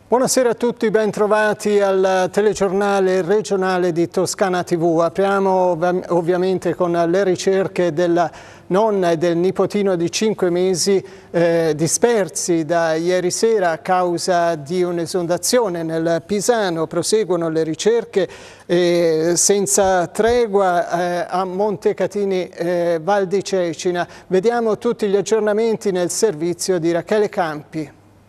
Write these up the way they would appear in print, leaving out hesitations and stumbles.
Buonasera a tutti, ben trovati al telegiornale regionale di Toscana TV. Apriamo ovviamente con le ricerche della nonna e del nipotino di 5 mesi dispersi da ieri sera a causa di un'esondazione nel Pisano. Proseguono le ricerche senza tregua a Montecatini Val di Cecina. Vediamo tutti gli aggiornamenti nel servizio di Rachele Campi.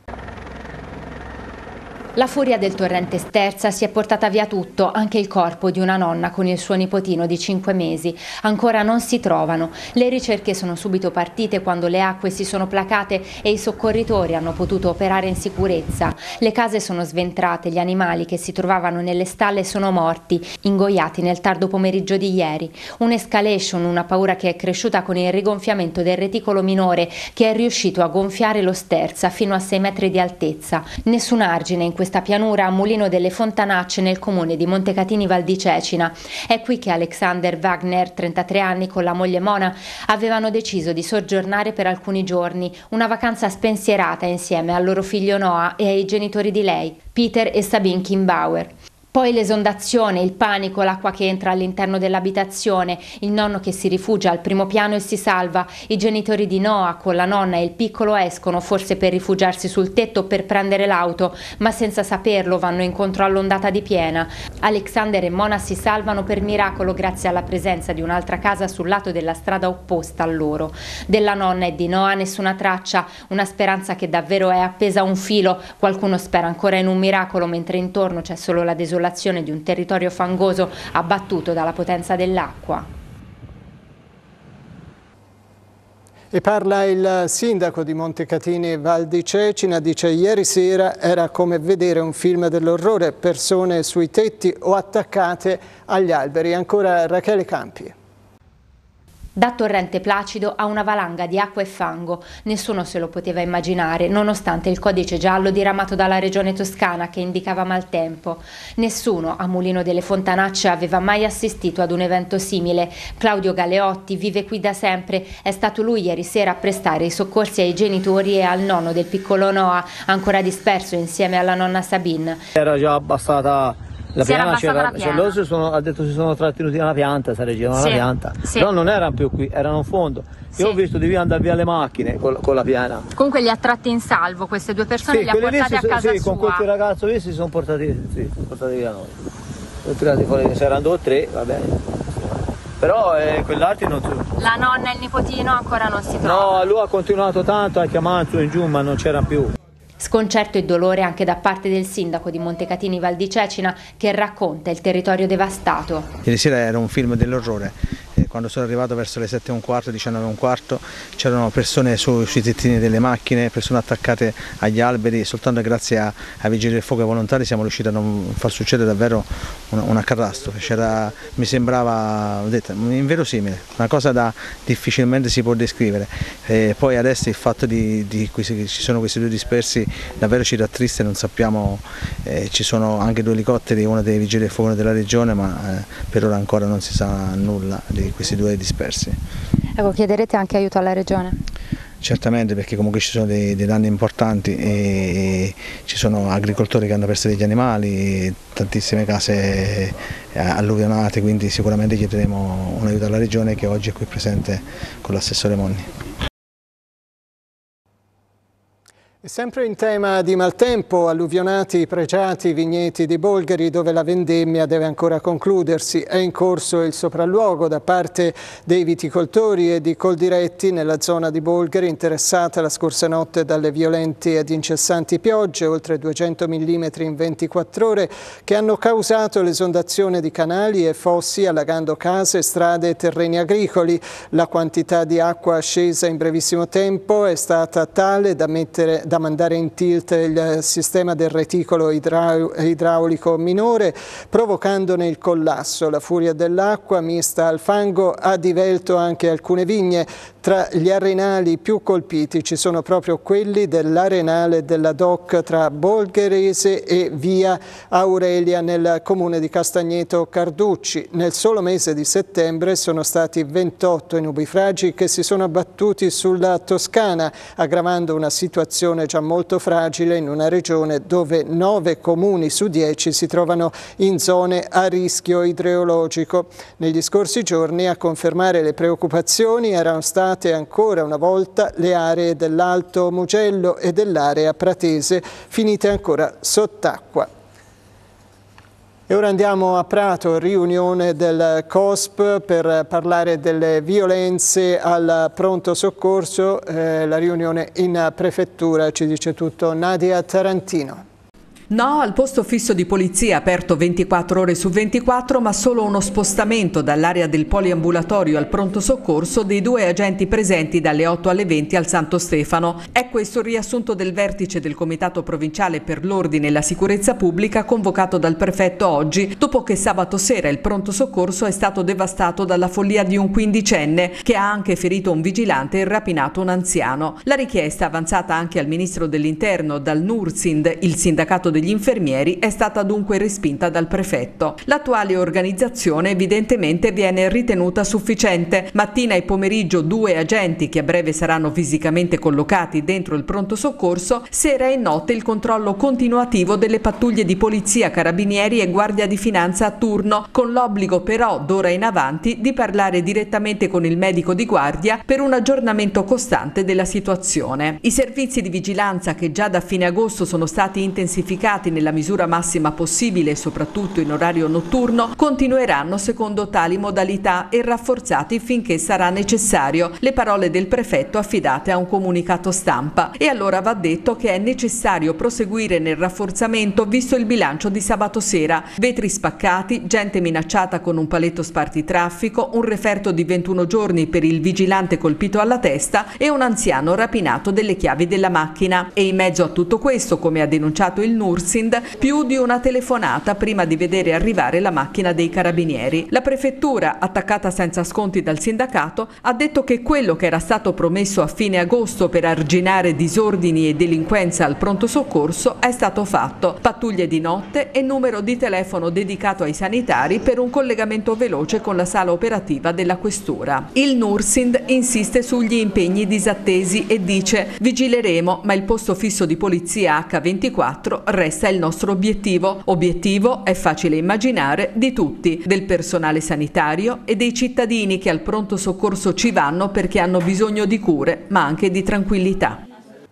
La furia del torrente Sterza si è portata via tutto, anche il corpo di una nonna con il suo nipotino di 5 mesi. Ancora non si trovano. Le ricerche sono subito partite quando le acque si sono placate e i soccorritori hanno potuto operare in sicurezza. Le case sono sventrate, gli animali che si trovavano nelle stalle sono morti, ingoiati nel tardo pomeriggio di ieri. Un'escalation, una paura che è cresciuta con il rigonfiamento del reticolo minore che è riuscito a gonfiare lo Sterza fino a 6 metri di altezza. Nessun argine in questa pianura a Mulino delle Fontanacce nel comune di Montecatini Val di Cecina. È qui che Alexander Wagner, 33 anni, con la moglie Mona avevano deciso di soggiornare per alcuni giorni, una vacanza spensierata insieme al loro figlio Noah e ai genitori di lei, Peter e Sabine Kimbauer. Poi l'esondazione, il panico, l'acqua che entra all'interno dell'abitazione, il nonno che si rifugia al primo piano e si salva, i genitori di Noah con la nonna e il piccolo escono forse per rifugiarsi sul tetto o per prendere l'auto, ma senza saperlo vanno incontro all'ondata di piena. Alexander e Mona si salvano per miracolo grazie alla presenza di un'altra casa sul lato della strada opposta a loro. Della nonna e di Noah nessuna traccia, una speranza che davvero è appesa a un filo. Qualcuno spera ancora in un miracolo mentre intorno c'è solo la desolazione di un territorio fangoso abbattuto dalla potenza dell'acqua. E parla il sindaco di Montecatini Val di Cecina, dice: ieri sera era come vedere un film dell'orrore, persone sui tetti o attaccate agli alberi. Ancora Rachele Campi. Da torrente placido a una valanga di acqua e fango, nessuno se lo poteva immaginare, nonostante il codice giallo diramato dalla regione toscana che indicava maltempo. Nessuno a Mulino delle Fontanacce aveva mai assistito ad un evento simile. Claudio Galeotti vive qui da sempre, è stato lui ieri sera a prestare i soccorsi ai genitori e al nonno del piccolo Noah, ancora disperso insieme alla nonna Sabine. Era già abbassata la piana, loro ha detto si sono trattenuti alla pianta, si reggevano la pianta, però non erano più qui, erano in fondo. Io ho visto di andare via le macchine con la piana. Comunque li ha tratti in salvo, queste due persone li ha portati a casa sua. Con questi ragazzi qui si sono portati via noi. Sono tirati fuori, c'erano 2 o 3, va bene. Però quell'altro non si... La nonna e il nipotino ancora non si trovano. No, lui ha continuato tanto a chiamare su in giù, ma non c'era più. Sconcerto e dolore anche da parte del sindaco di Montecatini Val di Cecina che racconta il territorio devastato. Ieri sera era un film dell'orrore. Quando sono arrivato verso le 7:15, 19:15, c'erano persone sui tettini delle macchine, persone attaccate agli alberi. Soltanto grazie ai vigili del fuoco e ai volontari siamo riusciti a non far succedere davvero una catastrofe. Mi sembrava inverosimile, una cosa da difficilmente si può descrivere. Poi adesso il fatto che ci sono questi 2 dispersi davvero ci rattrista, non sappiamo, ci sono anche 2 elicotteri, uno dei vigili del fuoco della regione, ma per ora ancora non si sa nulla di questi 2 dispersi. Ecco, chiederete anche aiuto alla regione? Certamente, perché comunque ci sono dei danni importanti e ci sono agricoltori che hanno perso degli animali, tantissime case alluvionate, quindi sicuramente chiederemo un aiuto alla regione che oggi è qui presente con l'assessore Monni. E sempre in tema di maltempo, alluvionati i pregiati vigneti di Bolgheri dove la vendemmia deve ancora concludersi. È in corso il sopralluogo da parte dei viticoltori e di Coldiretti nella zona di Bolgheri interessata la scorsa notte dalle violenti ed incessanti piogge, oltre 200 mm in 24 ore, che hanno causato l'esondazione di canali e fossi allagando case, strade e terreni agricoli. La quantità di acqua scesa in brevissimo tempo è stata tale da mandare in tilt il sistema del reticolo idraulico minore, provocandone il collasso. La furia dell'acqua mista al fango ha divelto anche alcune vigne. Tra gli arenali più colpiti ci sono proprio quelli dell'arenale della DOC tra Bolgherese e via Aurelia nel comune di Castagneto Carducci. Nel solo mese di settembre sono stati 28 i nubifragi che si sono abbattuti sulla Toscana, aggravando una situazione situazione già molto fragile in una regione dove 9 comuni su 10 si trovano in zone a rischio idrogeologico. Negli scorsi giorni a confermare le preoccupazioni erano state ancora una volta le aree dell'Alto Mugello e dell'area pratese, finite ancora sott'acqua. E ora andiamo a Prato, riunione del COSP per parlare delle violenze al pronto soccorso. La riunione in prefettura, ci dice tutto Nadia Tarantino. No al posto fisso di polizia aperto 24 ore su 24, ma solo uno spostamento dall'area del poliambulatorio al pronto soccorso dei 2 agenti presenti dalle 8 alle 20 al Santo Stefano. È questo il riassunto del vertice del Comitato Provinciale per l'Ordine e la Sicurezza Pubblica convocato dal prefetto oggi, dopo che sabato sera il pronto soccorso è stato devastato dalla follia di un quindicenne che ha anche ferito un vigilante e rapinato un anziano. La richiesta, avanzata anche al Ministro dell'Interno dal NURSIND, il sindacato degli infermieri, è stata dunque respinta dal prefetto. L'attuale organizzazione evidentemente viene ritenuta sufficiente. Mattina e pomeriggio 2 agenti che a breve saranno fisicamente collocati dentro il pronto soccorso, sera e notte il controllo continuativo delle pattuglie di polizia, carabinieri e guardia di finanza a turno, con l'obbligo però d'ora in avanti di parlare direttamente con il medico di guardia per un aggiornamento costante della situazione. I servizi di vigilanza, che già da fine agosto sono stati intensificati nella misura massima possibile, soprattutto in orario notturno, continueranno secondo tali modalità e rafforzati finché sarà necessario. Le parole del prefetto affidate a un comunicato stampa. E allora va detto che è necessario proseguire nel rafforzamento visto il bilancio di sabato sera. Vetri spaccati, gente minacciata con un paletto spartitraffico, un referto di 21 giorni per il vigilante colpito alla testa e un anziano rapinato delle chiavi della macchina. E in mezzo a tutto questo, come ha denunciato il NURSIND, più di una telefonata prima di vedere arrivare la macchina dei carabinieri. La prefettura, attaccata senza sconti dal sindacato, ha detto che quello che era stato promesso a fine agosto per arginare disordini e delinquenza al pronto soccorso è stato fatto. Pattuglie di notte e numero di telefono dedicato ai sanitari per un collegamento veloce con la sala operativa della questura. Il NURSIND insiste sugli impegni disattesi e dice: vigileremo, ma il posto fisso di polizia H24 resta il nostro obiettivo. Obiettivo, è facile immaginare, di tutti, del personale sanitario e dei cittadini che al pronto soccorso ci vanno perché hanno bisogno di cure, ma anche di tranquillità.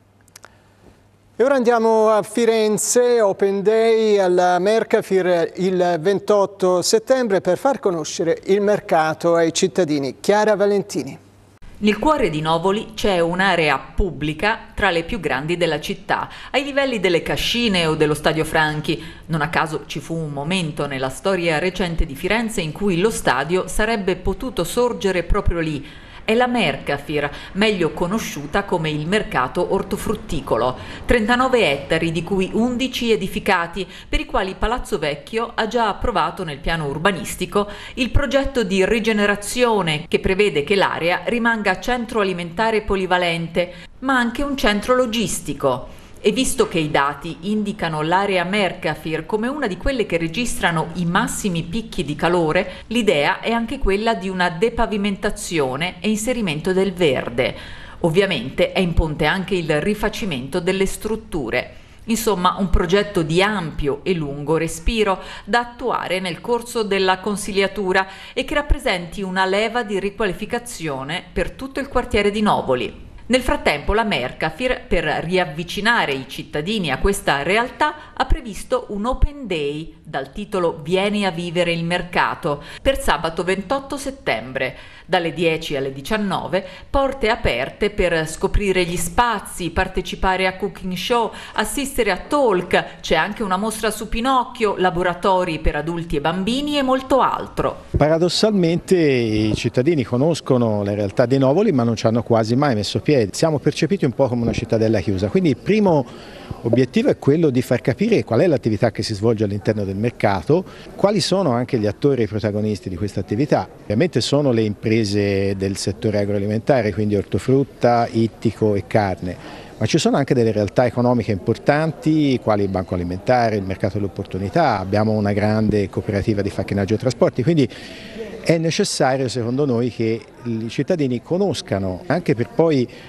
E ora andiamo a Firenze, Open Day alla Mercafir il 28 settembre per far conoscere il mercato ai cittadini. Chiara Valentini. Nel cuore di Novoli c'è un'area pubblica tra le più grandi della città, ai livelli delle Cascine o dello Stadio Franchi. Non a caso ci fu un momento nella storia recente di Firenze in cui lo stadio sarebbe potuto sorgere proprio lì. È la Mercafir, meglio conosciuta come il mercato ortofrutticolo. 39 ettari, di cui 11 edificati, per i quali Palazzo Vecchio ha già approvato nel piano urbanistico il progetto di rigenerazione che prevede che l'area rimanga centro alimentare polivalente, ma anche un centro logistico. E visto che i dati indicano l'area Mercafir come una di quelle che registrano i massimi picchi di calore, l'idea è anche quella di una depavimentazione e inserimento del verde. Ovviamente è in ponte anche il rifacimento delle strutture. Insomma, un progetto di ampio e lungo respiro da attuare nel corso della consigliatura e che rappresenti una leva di riqualificazione per tutto il quartiere di Novoli. Nel frattempo la Mercafir, per riavvicinare i cittadini a questa realtà, ha previsto un Open Day dal titolo Vieni a vivere il mercato per sabato 28 settembre. Dalle 10 alle 19, porte aperte per scoprire gli spazi, partecipare a cooking show, assistere a talk, c'è anche una mostra su Pinocchio, laboratori per adulti e bambini e molto altro. Paradossalmente i cittadini conoscono la realtà di Novoli ma non ci hanno quasi mai messo piede. Siamo percepiti un po' come una cittadella chiusa, quindi il primo obiettivo è quello di far capire qual è l'attività che si svolge all'interno del mercato, quali sono anche gli attori e i protagonisti di questa attività. Ovviamente sono le imprese del settore agroalimentare, quindi ortofrutta, ittico e carne, ma ci sono anche delle realtà economiche importanti, quali il Banco Alimentare, il Mercato delle Opportunità, abbiamo una grande cooperativa di facchinaggio e trasporti, quindi è necessario secondo noi che i cittadini conoscano, anche per poi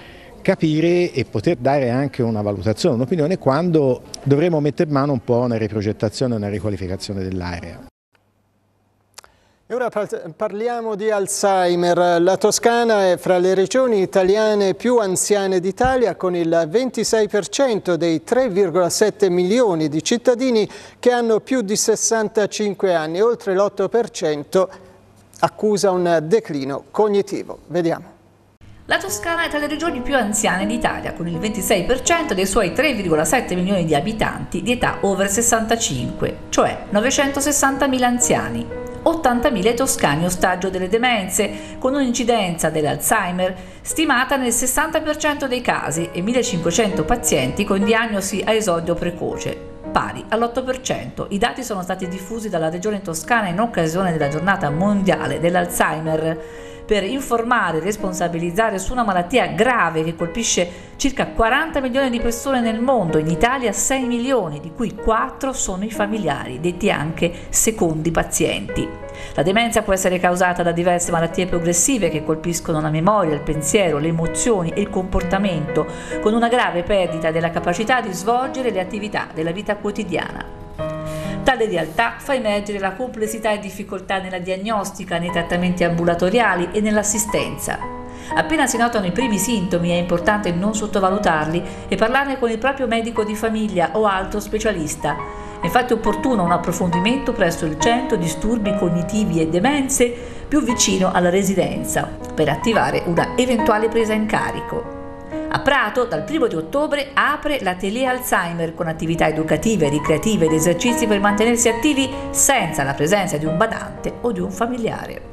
capire e poter dare anche una valutazione, un'opinione quando dovremo mettere mano un po' a una riprogettazione e una riqualificazione dell'area. E ora parliamo di Alzheimer. La Toscana è fra le regioni italiane più anziane d'Italia, con il 26% dei 3,7 milioni di cittadini che hanno più di 65 anni. Oltre l'8% accusa un declino cognitivo. Vediamo. La Toscana è tra le regioni più anziane d'Italia, con il 26% dei suoi 3,7 milioni di abitanti di età over 65, cioè 960.000 anziani. 80.000 toscani ostaggio delle demenze, con un'incidenza dell'Alzheimer stimata nel 60% dei casi e 1.500 pazienti con diagnosi a esordio precoce, pari all'8%. I dati sono stati diffusi dalla Regione Toscana in occasione della giornata mondiale dell'Alzheimer, per informare e responsabilizzare su una malattia grave che colpisce circa 40 milioni di persone nel mondo, in Italia 6 milioni, di cui 4 sono i familiari, detti anche secondi pazienti. La demenza può essere causata da diverse malattie progressive che colpiscono la memoria, il pensiero, le emozioni e il comportamento, con una grave perdita della capacità di svolgere le attività della vita quotidiana. Tale realtà fa emergere la complessità e difficoltà nella diagnostica, nei trattamenti ambulatoriali e nell'assistenza. Appena si notano i primi sintomi è importante non sottovalutarli e parlarne con il proprio medico di famiglia o altro specialista. È infatti opportuno un approfondimento presso il Centro Disturbi Cognitivi e Demenze più vicino alla residenza per attivare una eventuale presa in carico. A Prato, dal 1° di ottobre, apre l'Atelier Alzheimer con attività educative, ricreative ed esercizi per mantenersi attivi senza la presenza di un badante o di un familiare.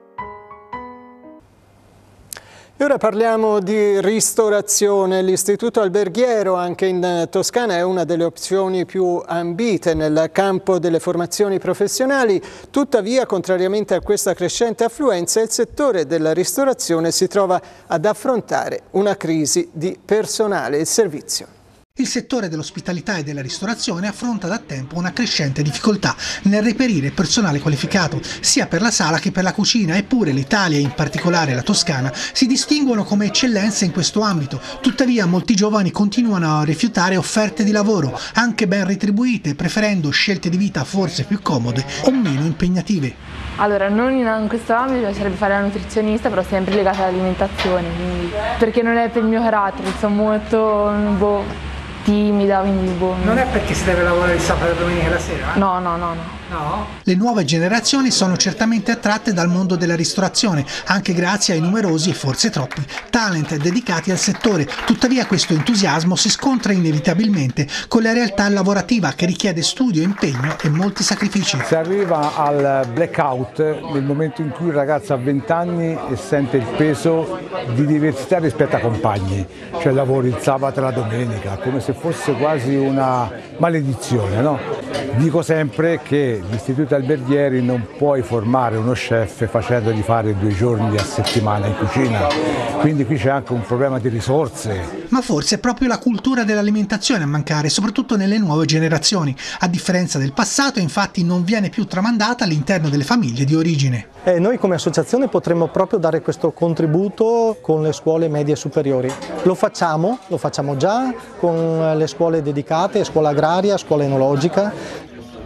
E ora parliamo di ristorazione. L'Istituto Alberghiero, anche in Toscana, è una delle opzioni più ambite nel campo delle formazioni professionali. Tuttavia, contrariamente a questa crescente affluenza, il settore della ristorazione si trova ad affrontare una crisi di personale. Il servizio. Il settore dell'ospitalità e della ristorazione affronta da tempo una crescente difficoltà nel reperire personale qualificato, sia per la sala che per la cucina, eppure l'Italia, in particolare la Toscana, si distinguono come eccellenze in questo ambito. Tuttavia molti giovani continuano a rifiutare offerte di lavoro, anche ben retribuite, preferendo scelte di vita forse più comode o meno impegnative. Allora, non in questo ambito mi piacerebbe fare la nutrizionista, però sempre legata all'alimentazione, perché non è per il mio carattere, sono molto timida, quindi Non è perché si deve lavorare il sabato e domenica la sera? No. Le nuove generazioni sono certamente attratte dal mondo della ristorazione, anche grazie ai numerosi e forse troppi talent dedicati al settore. Tuttavia questo entusiasmo si scontra inevitabilmente con la realtà lavorativa che richiede studio, impegno e molti sacrifici. Si arriva al blackout nel momento in cui il ragazzo ha 20 anni e sente il peso di diversità rispetto ai compagni, cioè lavori il sabato e la domenica, come se fosse quasi una maledizione, no? Dico sempre che l'Istituto Alberghieri non puoi formare uno chef facendogli fare 2 giorni a settimana in cucina, quindi qui c'è anche un problema di risorse. Ma forse è proprio la cultura dell'alimentazione a mancare, soprattutto nelle nuove generazioni. A differenza del passato, infatti, non viene più tramandata all'interno delle famiglie di origine. Noi come associazione potremmo proprio dare questo contributo con le scuole medie superiori. Lo facciamo già con le scuole dedicate, scuola agraria, scuola enologica.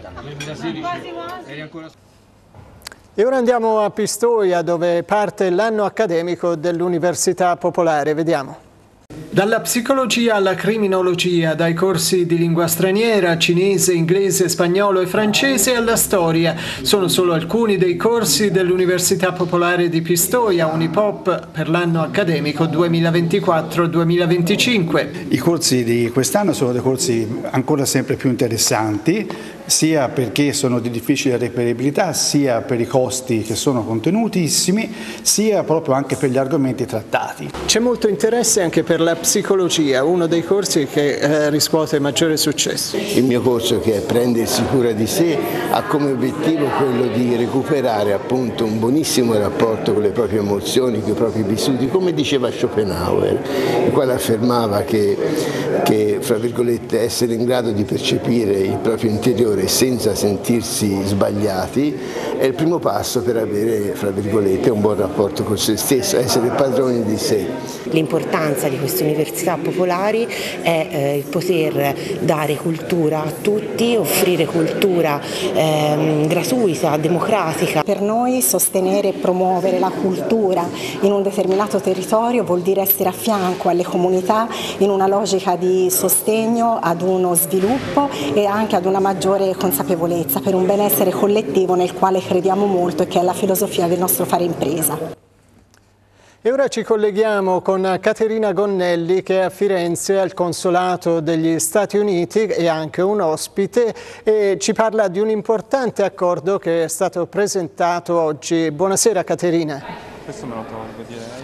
E ora andiamo a Pistoia, dove parte l'anno accademico dell'Università Popolare. Vediamo. Dalla psicologia alla criminologia, dai corsi di lingua straniera, cinese, inglese, spagnolo e francese alla storia. Sono solo alcuni dei corsi dell'Università Popolare di Pistoia, Unipop, per l'anno accademico 2024-2025. I corsi di quest'anno sono dei corsi ancora sempre più interessanti, sia perché sono di difficile reperibilità, sia per i costi che sono contenutissimi, sia proprio anche per gli argomenti trattati. C'è molto interesse anche per la psicologia, uno dei corsi che riscuote maggiore successo. Il mio corso, che è Prendersi cura di sé, ha come obiettivo quello di recuperare appunto un buonissimo rapporto con le proprie emozioni, con i propri vissuti, come diceva Schopenhauer, il quale affermava che fra virgolette, essere in grado di percepire il proprio interiore sempre senza sentirsi sbagliati, è il primo passo per avere, fra virgolette, un buon rapporto con se stesso, essere padroni di sé. L'importanza di queste università popolari è il poter dare cultura a tutti, offrire cultura gratuita, democratica. Per noi sostenere e promuovere la cultura in un determinato territorio vuol dire essere a fianco alle comunità in una logica di sostegno ad uno sviluppo e anche ad una maggiore consapevolezza per un benessere collettivo nel quale crediamo molto e che è la filosofia del nostro fare impresa. E ora ci colleghiamo con Caterina Gonnelli, che è a Firenze al Consolato degli Stati Uniti e anche un ospite, e ci parla di un importante accordo che è stato presentato oggi. Buonasera Caterina. Questo me lo tolgo, direi.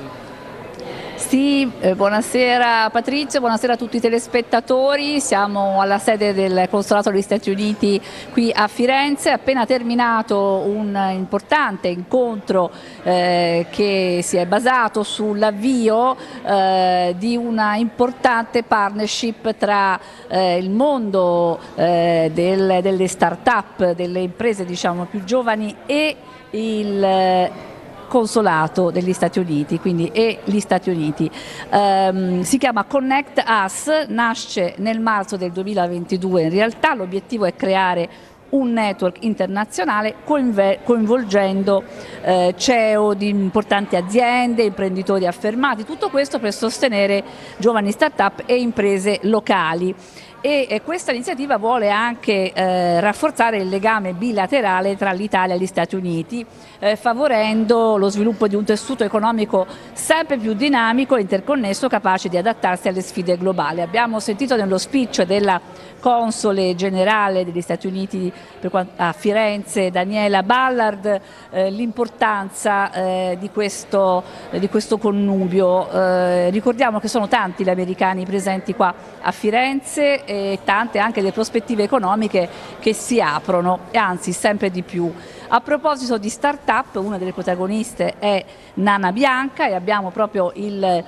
Sì, buonasera Patrizio, buonasera a tutti i telespettatori. Siamo alla sede del Consolato degli Stati Uniti qui a Firenze. È appena terminato un importante incontro che si è basato sull'avvio di una importante partnership tra il mondo delle start-up, delle imprese diciamo più giovani e il Consolato degli Stati Uniti, quindi e gli Stati Uniti. Si chiama Connect Us, nasce nel marzo del 2022 in realtà. L'obiettivo è creare un network internazionale coinvolgendo CEO di importanti aziende, imprenditori affermati, tutto questo per sostenere giovani start-up e imprese locali. E questa iniziativa vuole anche rafforzare il legame bilaterale tra l'Italia e gli Stati Uniti, favorendo lo sviluppo di un tessuto economico sempre più dinamico e interconnesso, capace di adattarsi alle sfide globali. Abbiamo sentito nello speech della console generale degli Stati Uniti a Firenze, Daniela Ballard, l'importanza di questo connubio. Ricordiamo che sono tanti gli americani presenti qua a Firenze e tante anche le prospettive economiche che si aprono, e anzi sempre di più. A proposito di start-up, una delle protagoniste è Nana Bianca e abbiamo proprio il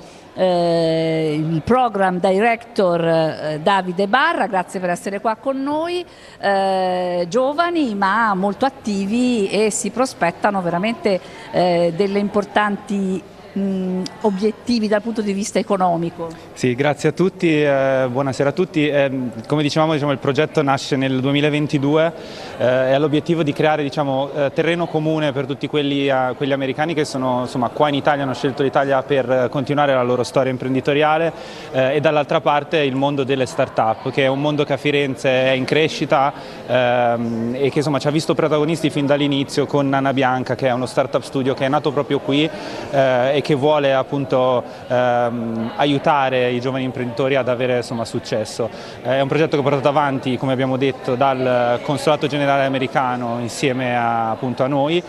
program director Davide Barra. Grazie per essere qua con noi. Giovani ma molto attivi e si prospettano veramente delle importanti obiettivi dal punto di vista economico. Sì, grazie a tutti, buonasera a tutti. Come dicevamo, il progetto nasce nel 2022 e ha l'obiettivo di creare terreno comune per tutti quegli americani che sono qua in Italia, hanno scelto l'Italia per continuare la loro storia imprenditoriale, e dall'altra parte il mondo delle start-up, che è un mondo che a Firenze è in crescita e che ci ha visto protagonisti fin dall'inizio con Nana Bianca, che è uno start-up studio che è nato proprio qui e che vuole appunto aiutare i giovani imprenditori ad avere successo. È un progetto che è portato avanti, come abbiamo detto, dal Consolato Generale americano insieme appunto a noi,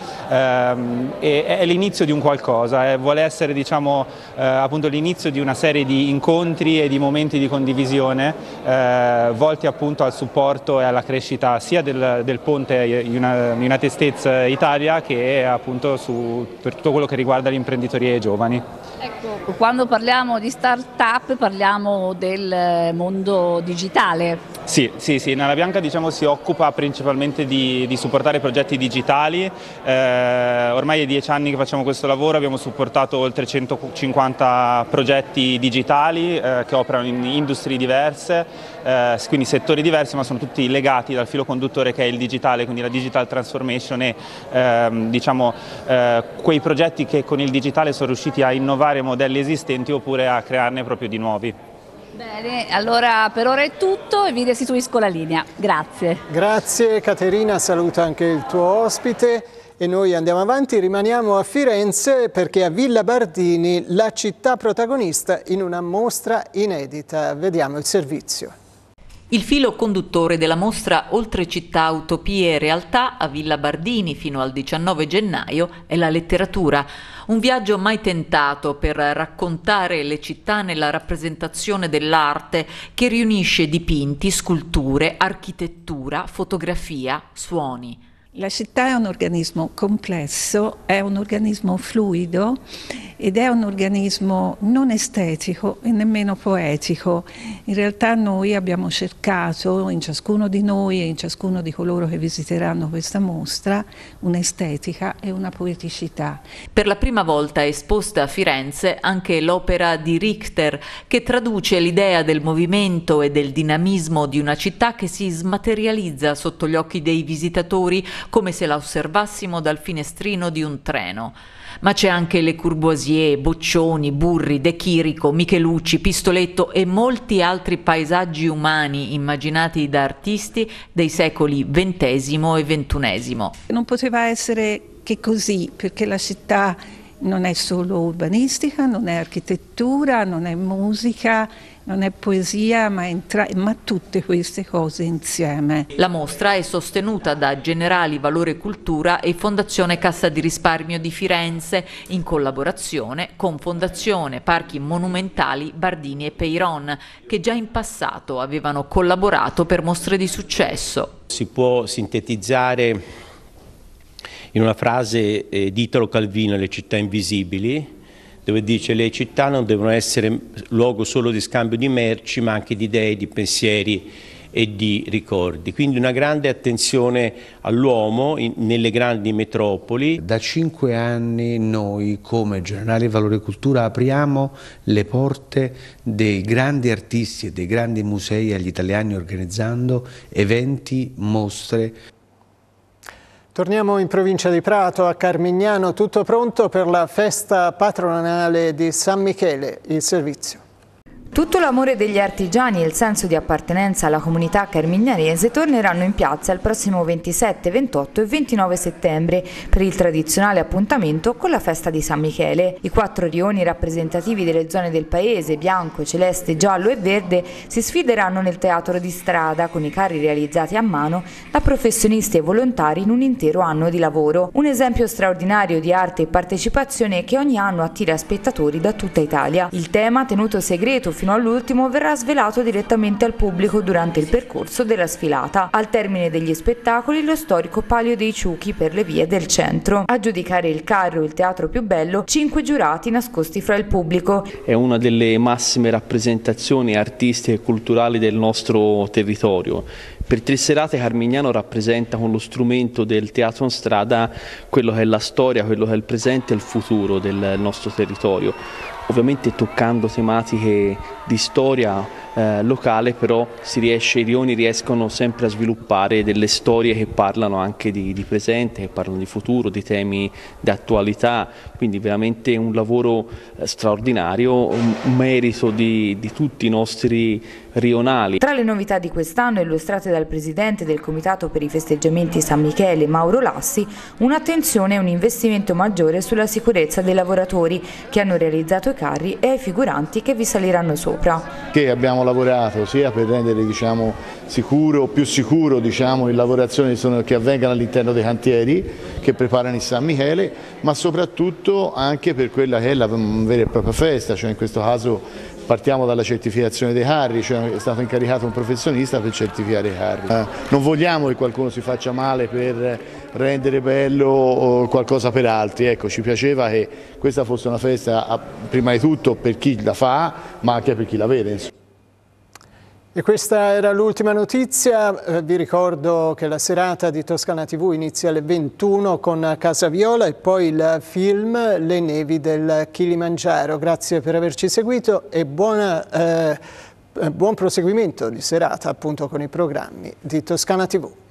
e è l'inizio di un qualcosa, vuole essere appunto l'inizio di una serie di incontri e di momenti di condivisione volti appunto al supporto e alla crescita sia del ponte United States Italia che appunto per tutto quello che riguarda l'imprenditoria e i giovani. Ecco, quando parliamo di start-up parliamo del mondo digitale. Sì, Nana Bianca si occupa principalmente di supportare progetti digitali. Ormai è 10 anni che facciamo questo lavoro, abbiamo supportato oltre 150 progetti digitali che operano in industrie diverse, quindi settori diversi, ma sono tutti legati dal filo conduttore che è il digitale, quindi la digital transformation e quei progetti che con il digitale sono riusciti a innovare modelli esistenti oppure a crearne proprio di nuovi. Bene, allora per ora è tutto e vi restituisco la linea. Grazie. Grazie Caterina, saluto anche il tuo ospite e noi andiamo avanti, rimaniamo a Firenze perché a Villa Bardini la città protagonista in una mostra inedita. Vediamo il servizio. Il filo conduttore della mostra Oltre città, utopie e realtà a Villa Bardini fino al 19 gennaio è la letteratura, un viaggio mai tentato per raccontare le città nella rappresentazione dell'arte che riunisce dipinti, sculture, architettura, fotografia, suoni. La città è un organismo complesso, è un organismo fluido ed è un organismo non estetico e nemmeno poetico. In realtà noi abbiamo cercato in ciascuno di noi e in ciascuno di coloro che visiteranno questa mostra un'estetica e una poeticità. Per la prima volta è esposta a Firenze anche l'opera di Richter, che traduce l'idea del movimento e del dinamismo di una città che si smaterializza sotto gli occhi dei visitatori come se la osservassimo dal finestrino di un treno. Ma c'è anche Le Corbusier, Boccioni, Burri, De Chirico, Michelucci, Pistoletto e molti altri paesaggi umani immaginati da artisti dei secoli XX e XXI. Non poteva essere che così, perché la città non è solo urbanistica, non è architettura, non è musica, non è poesia, ma tutte queste cose insieme. La mostra è sostenuta da Generali Valore Cultura e Fondazione Cassa di Risparmio di Firenze, in collaborazione con Fondazione Parchi Monumentali Bardini e Peyron, che già in passato avevano collaborato per mostre di successo. Si può sintetizzare in una frase di Italo Calvino, Le città invisibili, dove dice: le città non devono essere luogo solo di scambio di merci, ma anche di idee, di pensieri e di ricordi. Quindi una grande attenzione all'uomo nelle grandi metropoli. Da 5 anni noi come Generali Valore Cultura apriamo le porte dei grandi artisti e dei grandi musei agli italiani, organizzando eventi, mostre. Torniamo in provincia di Prato, a Carmignano, tutto pronto per la festa patronale di San Michele, il servizio. Tutto l'amore degli artigiani e il senso di appartenenza alla comunità carmignanese torneranno in piazza il prossimo 27, 28 e 29 settembre per il tradizionale appuntamento con la festa di San Michele. I 4 rioni rappresentativi delle zone del paese, bianco, celeste, giallo e verde, si sfideranno nel teatro di strada con i carri realizzati a mano da professionisti e volontari in un intero anno di lavoro. Un esempio straordinario di arte e partecipazione che ogni anno attira spettatori da tutta Italia. Il tema, tenuto segreto fino all'ultimo, verrà svelato direttamente al pubblico durante il percorso della sfilata. Al termine degli spettacoli, lo storico Palio dei Ciuchi per le vie del centro. A giudicare il carro, il teatro più bello, 5 giurati nascosti fra il pubblico. È una delle massime rappresentazioni artistiche e culturali del nostro territorio. Per 3 serate Carmignano rappresenta con lo strumento del teatro in strada quello che è la storia, quello che è il presente e il futuro del nostro territorio. Ovviamente toccando tematiche di storia locale, però i rioni riescono sempre a sviluppare delle storie che parlano anche di presente, che parlano di futuro, di temi di attualità, quindi veramente un lavoro straordinario, un merito di tutti i nostri rionali. Tra le novità di quest'anno, illustrate dal presidente del Comitato per i festeggiamenti San Michele, Mauro Lassi, un'attenzione e un investimento maggiore sulla sicurezza dei lavoratori che hanno realizzato i carri e ai figuranti che vi saliranno sopra. Che abbiamo lavorato sia per rendere sicuro, più sicuro le lavorazioni che avvengano all'interno dei cantieri che preparano il San Michele, ma soprattutto anche per quella che è la vera e propria festa, cioè in questo caso partiamo dalla certificazione dei carri, cioè è stato incaricato un professionista per certificare i carri. Non vogliamo che qualcuno si faccia male per rendere bello qualcosa per altri, ecco, ci piaceva che questa fosse una festa prima di tutto per chi la fa, ma anche per chi la vede. E questa era l'ultima notizia. Vi ricordo che la serata di Toscana TV inizia alle 21 con Casa Viola e poi il film Le nevi del Kilimangiaro. Grazie per averci seguito e buon proseguimento di serata appunto con i programmi di Toscana TV.